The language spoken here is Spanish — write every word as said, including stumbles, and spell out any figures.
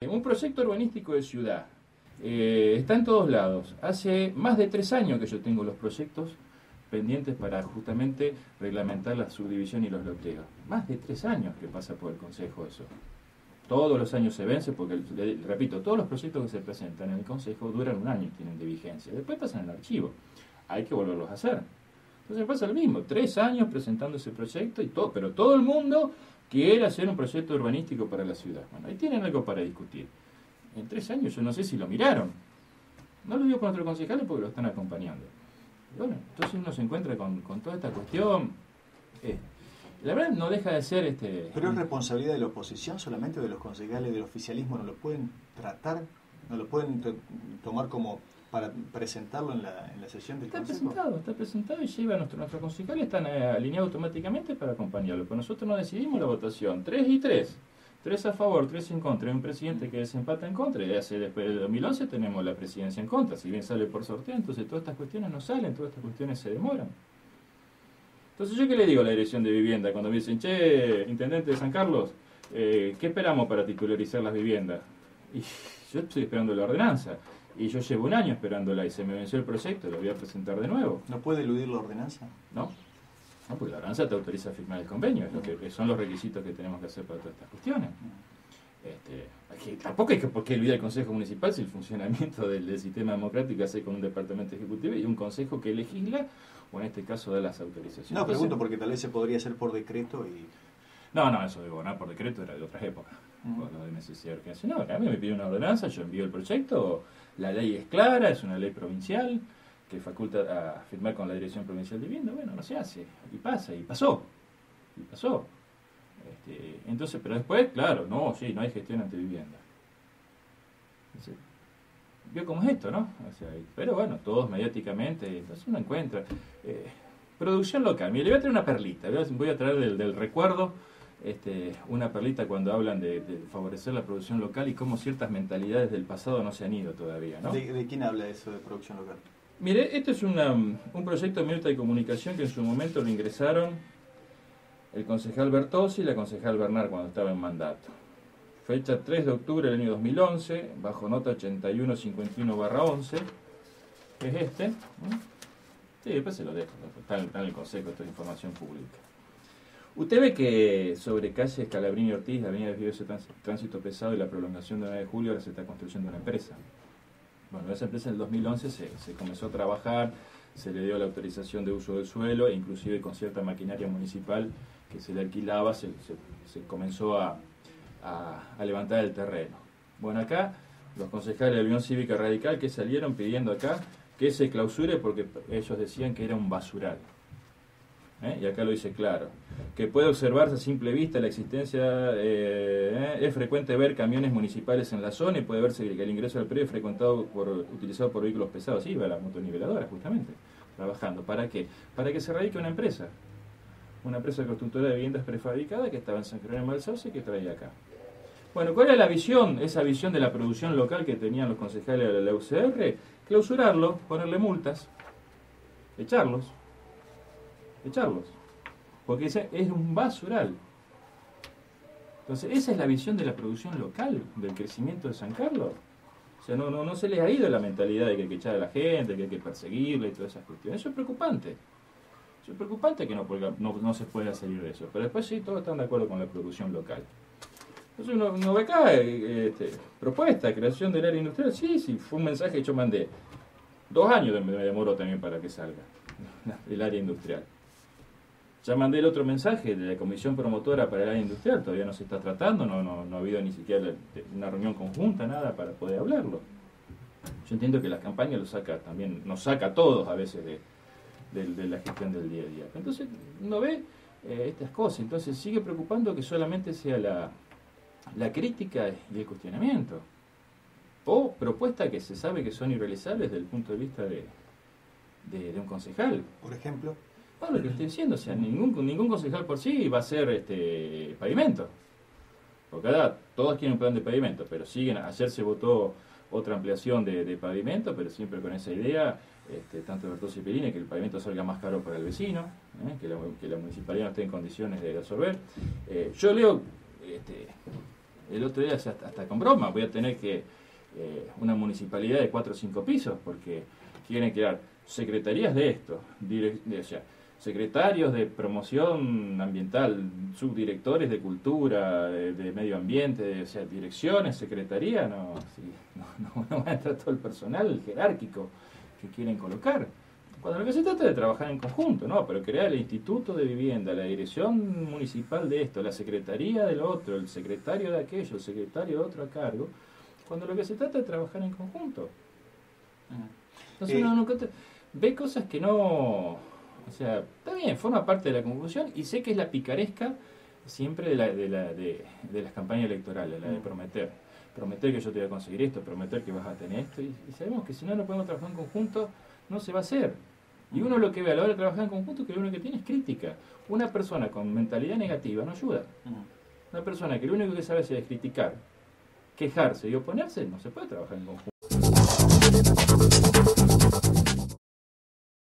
Un proyecto urbanístico de ciudad eh, está en todos lados. Hace más de tres años que yo tengo los proyectos pendientes para justamente reglamentar la subdivisión y los loteos. Más de tres años que pasa por el Consejo eso. Todos los años se vence porque, le, repito, todos los proyectos que se presentan en el Consejo duran un año y tienen de vigencia. Después pasan al archivo. Hay que volverlos a hacer. Entonces pasa lo mismo. Tres años presentando ese proyecto, y todo, pero todo el mundo quiere hacer un proyecto urbanístico para la ciudad. Bueno, ahí tienen algo para discutir. En tres años yo no sé si lo miraron. No lo digo con otros concejales porque lo están acompañando. Y bueno, entonces uno se encuentra con, con toda esta cuestión. Eh, la verdad no deja de ser... este. ¿Pero es responsabilidad de la oposición solamente, o de los concejales del oficialismo? ¿No lo pueden tratar? ¿No lo pueden t- tomar como para presentarlo en la, en la sesión del Está Consejo? presentado, está presentado y lleva a nuestro, nuestros concejales, están eh, alineados automáticamente para acompañarlo. Pero nosotros no decidimos la votación. Tres y tres. Tres a favor, tres en contra. Hay un presidente que desempata en contra, y hace después del dos mil once tenemos la presidencia en contra. Si bien sale por sorteo, entonces todas estas cuestiones no salen, todas estas cuestiones se demoran. Entonces, ¿yo qué le digo a la dirección de vivienda cuando me dicen, che, intendente de San Carlos, eh, ¿qué esperamos para titularizar las viviendas? Y yo estoy esperando la ordenanza, y yo llevo un año esperándola, y se me venció el proyecto, lo voy a presentar de nuevo. ¿No puede eludir la ordenanza? No, no, porque la ordenanza te autoriza a firmar el convenio, es lo que, que son los requisitos que tenemos que hacer para todas estas cuestiones. Este, aquí, tampoco hay que por qué olvidar el Consejo Municipal si el funcionamiento del, del sistema democrático hace con un departamento ejecutivo y un consejo que legisla, o en este caso da las autorizaciones. No, Entonces, pregunto porque tal vez se podría hacer por decreto y... No, no, eso de gobernar por decreto era de otras épocas, uh-huh. Por lo de necesidad de urgencia. No, a mí me pide una ordenanza, yo envío el proyecto, la ley es clara, es una ley provincial que faculta a firmar con la Dirección Provincial de Vivienda. Bueno, no se hace, y pasa, y pasó, y pasó. Este, entonces, pero después, claro, no, sí, no hay gestión ante vivienda. Entonces, vio cómo es esto, ¿no? O sea, pero bueno, todos mediáticamente, entonces uno encuentra. Eh, producción local, mire, le voy a traer una perlita, voy a traer del, del recuerdo este, una perlita cuando hablan de, de favorecer la producción local y cómo ciertas mentalidades del pasado no se han ido todavía, ¿no? ¿De, de quién habla eso de producción local? Mire, este es una, un proyecto de minuta de comunicación que en su momento lo ingresaron el concejal Bertozzi y la concejal Bernard cuando estaba en mandato. Fecha tres de octubre del año dos mil once, bajo nota ochenta y uno cincuenta y uno barra once, es este. Sí, después se lo dejo, está en, está en el consejo, esto es información pública. Usted ve que sobre calle Scalabrini Ortiz, la avenida de ese tránsito pesado y la prolongación de nueve de julio, ahora se está construyendo una empresa. Bueno, esa empresa en el dos mil once se, se comenzó a trabajar, se le dio la autorización de uso del suelo, e inclusive con cierta maquinaria municipal que se le alquilaba, se, se, se comenzó a, a, a levantar el terreno. Bueno, acá los concejales de la Unión Cívica Radical que salieron pidiendo acá que se clausure porque ellos decían que era un basural. ¿Eh? Y acá lo dice claro, que puede observarse a simple vista la existencia, eh, es frecuente ver camiones municipales en la zona y puede verse que el ingreso al predio es frecuentado por, utilizado por vehículos pesados. Sí, va la motoniveladoras justamente, trabajando. ¿Para qué? Para que se radique una empresa, una empresa constructora de viviendas prefabricadas que estaba en San Jerónimo del Sauce y que traía acá. Bueno, ¿cuál era la visión, esa visión de la producción local que tenían los concejales de la U C R? Clausurarlo, ponerle multas, echarlos. echarlos, porque ese es un basural. Entonces, esa es la visión de la producción local, del crecimiento de San Carlos. O sea, no, no, no se les ha ido la mentalidad de que hay que echar a la gente, que hay que perseguirla y todas esas cuestiones. Eso es preocupante. Eso es preocupante que no, no, no se pueda salir de eso. Pero después sí, todos están de acuerdo con la producción local. Entonces uno, uno ve acá, este, propuesta, creación del área industrial. Sí, sí, fue un mensaje que yo mandé. Dos años me demoró también para que salga el área industrial. Ya mandé el otro mensaje de la comisión promotora para el área industrial, todavía no se está tratando, no, no, no ha habido ni siquiera una reunión conjunta, nada para poder hablarlo. Yo entiendo que las campañas lo saca también, nos saca a todos a veces de, de, de la gestión del día a día. Entonces no ve eh, estas cosas, entonces sigue preocupando que solamente sea la, la crítica y el cuestionamiento. O propuestas que se sabe que son irrealizables desde el punto de vista de, de, de un concejal. Por ejemplo... Bueno, lo que estoy diciendo, o sea, ningún, ningún concejal por sí va a ser este pavimento. Porque ahora todos quieren un plan de pavimento, pero siguen, ayer se votó otra ampliación de, de pavimento, pero siempre con esa idea, este, tanto Bertozzi y Perini, que el pavimento salga más caro para el vecino, ¿eh? que, la, que la municipalidad no esté en condiciones de absorber. Eh, yo leo este, el otro día, hasta, hasta con broma, voy a tener que eh, una municipalidad de cuatro o cinco pisos, porque quieren crear secretarías de esto, direc- de, o sea, secretarios de promoción ambiental, subdirectores de cultura, de, de medio ambiente, de, o sea, direcciones, secretaría, no, sí, no, no, no va a entrar todo el personal jerárquico que quieren colocar. Cuando lo que se trata es de trabajar en conjunto, ¿no? Pero crear el Instituto de Vivienda, la dirección municipal de esto, la secretaría del otro, el secretario de aquello, el secretario de otro a cargo, cuando lo que se trata es de trabajar en conjunto. Entonces Eh, uno no ve cosas que no... O sea, está bien, forma parte de la conclusión y sé que es la picaresca siempre de, la, de, la, de, de las campañas electorales, la de prometer. Prometer que yo te voy a conseguir esto, prometer que vas a tener esto. Y, y sabemos que si no, no podemos trabajar en conjunto, no se va a hacer. Y uno lo que ve a la hora de trabajar en conjunto, que lo único que tiene es crítica. Una persona con mentalidad negativa no ayuda. Una persona que lo único que sabe hacer es criticar, quejarse y oponerse, no se puede trabajar en conjunto.